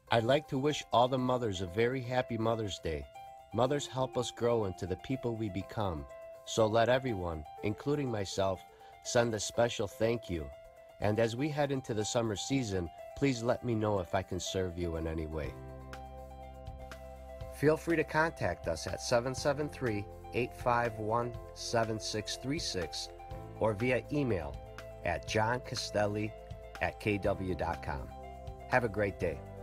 I'd like to wish all the mothers a very happy Mother's Day. Mothers help us grow into the people we become, so let everyone, including myself, send a special thank you. And as we head into the summer season, please let me know if I can serve you in any way. Feel free to contact us at 773-851-7636 or via email at johncastelli@kw.com. Have a great day.